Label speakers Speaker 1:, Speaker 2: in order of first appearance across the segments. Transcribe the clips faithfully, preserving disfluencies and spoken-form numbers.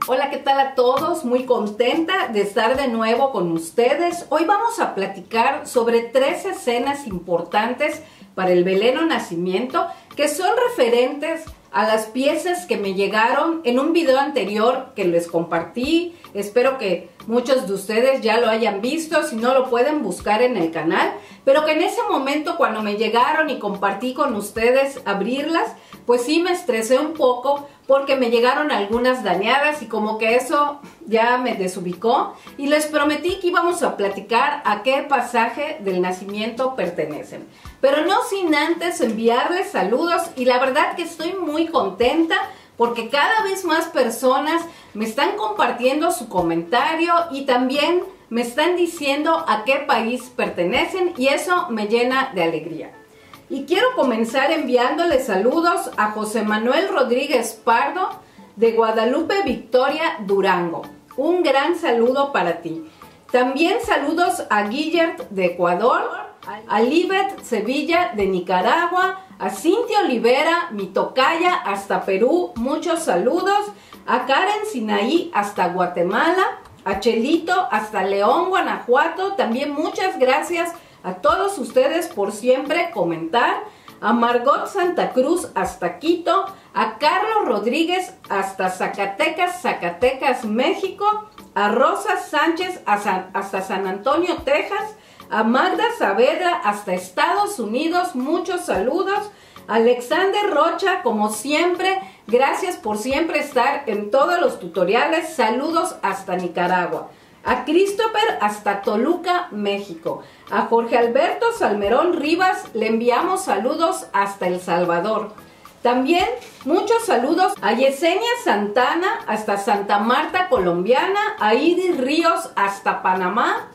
Speaker 1: Hola, ¿qué tal a todos? Muy contenta de estar de nuevo con ustedes. Hoy vamos a platicar sobre tres escenas importantes para el Belén o Nacimiento que son referentes a las piezas que me llegaron en un video anterior que les compartí. Espero que muchos de ustedes ya lo hayan visto, si no lo pueden buscar en el canal, pero que en ese momento cuando me llegaron y compartí con ustedes abrirlas, pues sí me estresé un poco porque me llegaron algunas dañadas y como que eso ya me desubicó, y les prometí que íbamos a platicar a qué pasaje del nacimiento pertenecen. Pero no sin antes enviarles saludos, y la verdad que estoy muy contenta porque cada vez más personas me están compartiendo su comentario y también me están diciendo a qué país pertenecen, y eso me llena de alegría. Y quiero comenzar enviándole saludos a José Manuel Rodríguez Pardo de Guadalupe Victoria, Durango. Un gran saludo para ti. También saludos a Guillert de Ecuador, a Libet Sevilla de Nicaragua, a Cintia Olivera, mi tocaya, hasta Perú, muchos saludos, a Karen Sinaí hasta Guatemala, a Chelito hasta León, Guanajuato, también muchas gracias a todos ustedes por siempre comentar, a Margot Santa Cruz hasta Quito, a Carlos Rodríguez hasta Zacatecas, Zacatecas, México, a Rosa Sánchez hasta San Antonio, Texas, a Magda Saavedra hasta Estados Unidos, muchos saludos, a Alexander Rocha, como siempre, gracias por siempre estar en todos los tutoriales, saludos hasta Nicaragua. A Christopher hasta Toluca, México. A Jorge Alberto Salmerón Rivas le enviamos saludos hasta El Salvador. También muchos saludos a Yesenia Santana hasta Santa Marta, colombiana. A Idis Ríos hasta Panamá.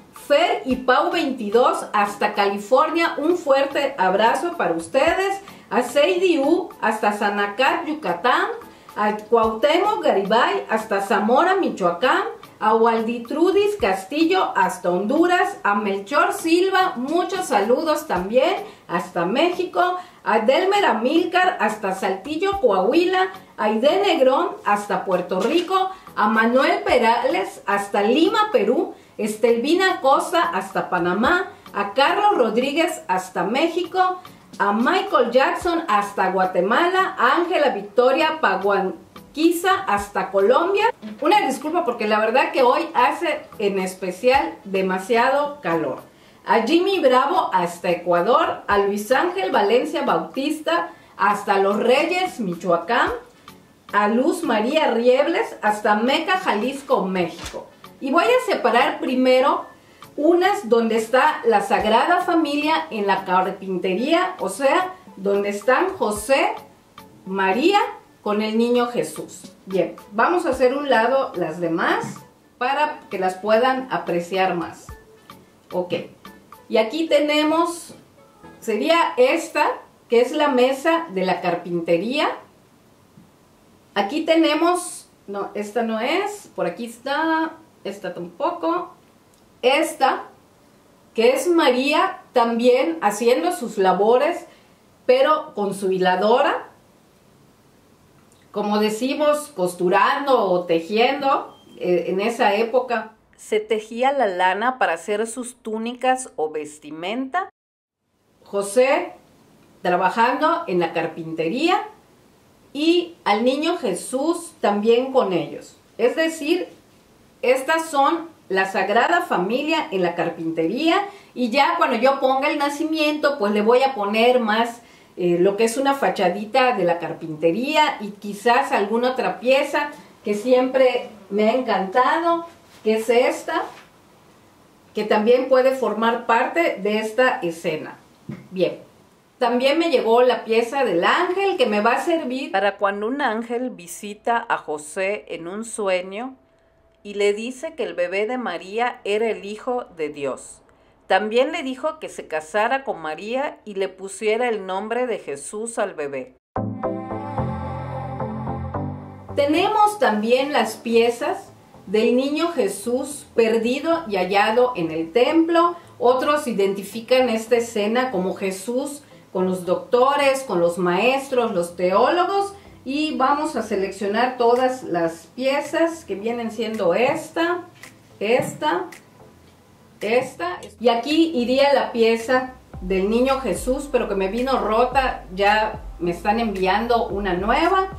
Speaker 1: Fer y Pau veintidós hasta California. Un fuerte abrazo para ustedes. A Seidi U hasta Sanacar, Yucatán. A Cuauhtémoc Garibay hasta Zamora, Michoacán. A Walditrudis Castillo hasta Honduras, a Melchor Silva, muchos saludos también hasta México, a Delmer Amílcar hasta Saltillo, Coahuila, a Aide Negrón hasta Puerto Rico, a Manuel Perales hasta Lima, Perú, Estelvina Costa hasta Panamá, a Carlos Rodríguez hasta México, a Michael Jackson hasta Guatemala, a Ángela Victoria Paguan Quizá hasta Colombia. Una disculpa porque la verdad que hoy hace en especial demasiado calor. A Jimmy Bravo hasta Ecuador, a Luis Ángel Valencia Bautista hasta Los Reyes, Michoacán, a Luz María Riebles hasta Meca, Jalisco, México. Y voy a separar primero unas donde está la Sagrada Familia en la carpintería, o sea, donde están José, María con el niño Jesús. Bien, vamos a hacer un lado las demás para que las puedan apreciar más. Ok, y aquí tenemos, sería esta, que es la mesa de la carpintería. Aquí tenemos, no, esta no es, por aquí está, esta tampoco. Esta, que es María también haciendo sus labores, pero con su hiladora. Como decimos, costurando o tejiendo, eh, en esa época se tejía la lana para hacer sus túnicas o vestimenta. José trabajando en la carpintería y al niño Jesús también con ellos. Es decir, estas son la Sagrada Familia en la carpintería, y ya cuando yo ponga el nacimiento, pues le voy a poner más Eh, lo que es una fachadita de la carpintería y quizás alguna otra pieza que siempre me ha encantado, que es esta, que también puede formar parte de esta escena. Bien, también me llegó la pieza del ángel que me va a servir para cuando un ángel visita a José en un sueño y le dice que el bebé de María era el Hijo de Dios. También le dijo que se casara con María y le pusiera el nombre de Jesús al bebé. Tenemos también las piezas del niño Jesús perdido y hallado en el templo. Otros identifican esta escena como Jesús con los doctores, con los maestros, los teólogos, y vamos a seleccionar todas las piezas que vienen siendo esta, esta, esta, y aquí iría la pieza del niño Jesús, pero que me vino rota, ya me están enviando una nueva,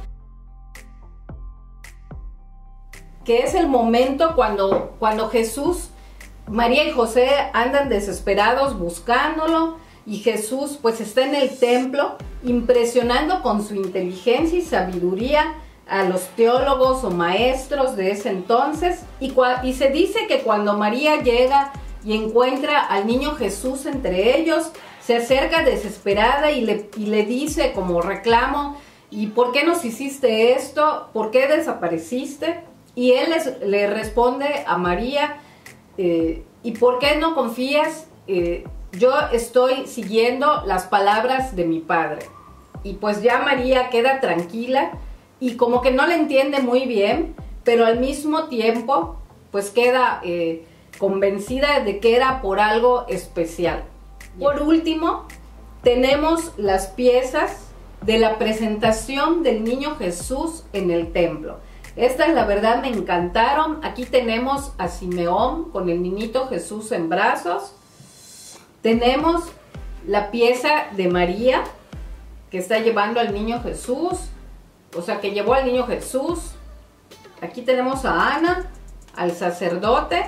Speaker 1: que es el momento cuando, cuando Jesús, María y José andan desesperados buscándolo, y Jesús pues está en el templo impresionando con su inteligencia y sabiduría a los teólogos o maestros de ese entonces, y, y se dice que cuando María llega y encuentra al niño Jesús entre ellos, se acerca desesperada y le, y le dice como reclamo: ¿y por qué nos hiciste esto? ¿Por qué desapareciste? Y él les, le responde a María: eh, ¿y por qué no confías? Eh, yo estoy siguiendo las palabras de mi padre. Y pues ya María queda tranquila y como que no le entiende muy bien, pero al mismo tiempo pues queda eh, convencida de que era por algo especial. Por último, tenemos las piezas de la presentación del niño Jesús en el templo. Estas la verdad me encantaron. Aquí tenemos a Simeón con el niñito Jesús en brazos. Tenemos la pieza de María que está llevando al niño Jesús, o sea que llevó al niño Jesús. Aquí tenemos a Ana, al sacerdote,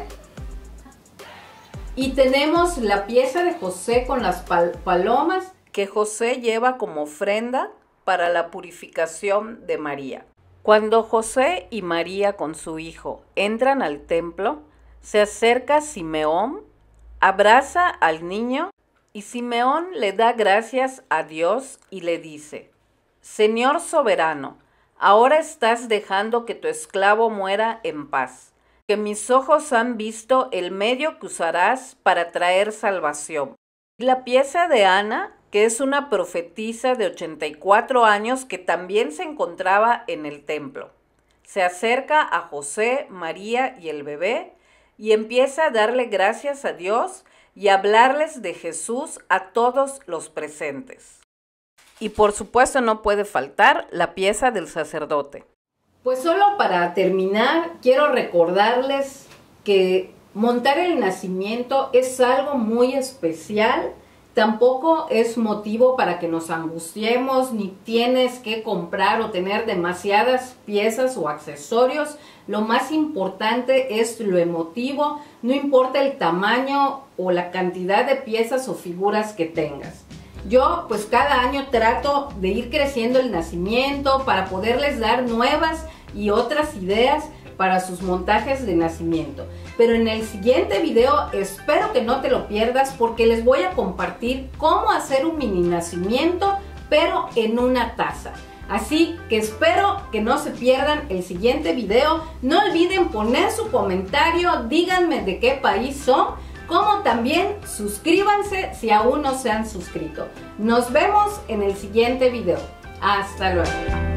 Speaker 1: y tenemos la pieza de José con las pal palomas que José lleva como ofrenda para la purificación de María. Cuando José y María con su hijo entran al templo, se acerca Simeón, abraza al niño y Simeón le da gracias a Dios y le dice: Señor soberano, ahora estás dejando que tu esclavo muera en paz, que mis ojos han visto el medio que usarás para traer salvación. Y la pieza de Ana, que es una profetisa de ochenta y cuatro años que también se encontraba en el templo, se acerca a José, María y el bebé y empieza a darle gracias a Dios y hablarles de Jesús a todos los presentes. Y por supuesto no puede faltar la pieza del sacerdote. Pues solo para terminar, quiero recordarles que montar el nacimiento es algo muy especial. Tampoco es motivo para que nos angustiemos, ni tienes que comprar o tener demasiadas piezas o accesorios. Lo más importante es lo emotivo, no importa el tamaño o la cantidad de piezas o figuras que tengas. Yo pues cada año trato de ir creciendo el nacimiento para poderles dar nuevas y otras ideas para sus montajes de nacimiento. Pero en el siguiente video espero que no te lo pierdas, porque les voy a compartir cómo hacer un mini nacimiento pero en una taza. Así que espero que no se pierdan el siguiente video. No olviden poner su comentario, díganme de qué país son, como también suscríbanse si aún no se han suscrito. Nos vemos en el siguiente video. Hasta luego.